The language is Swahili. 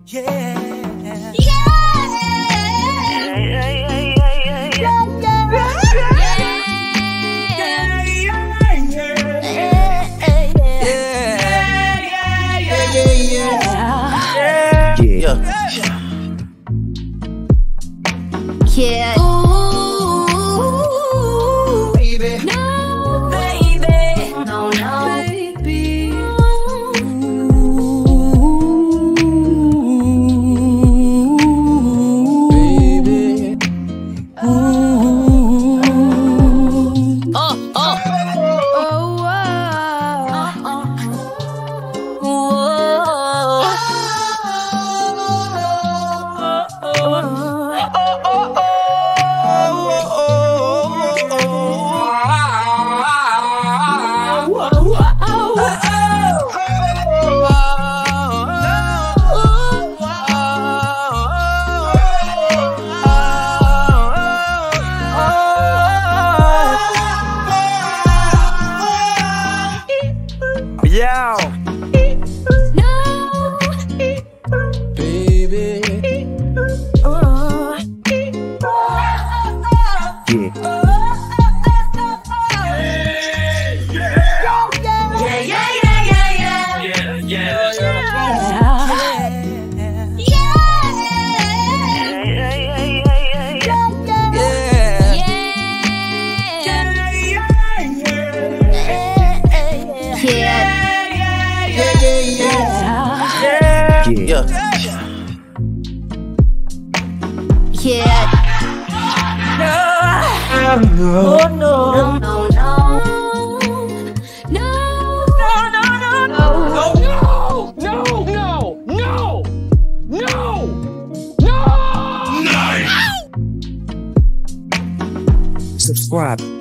Yeah. Ooh, baby. No, baby. No, no, baby. Ooh, baby. Ooh. Oh, oh. Oh, Yo. no, baby. Yeah. No. No, no, no. No. Subscribe.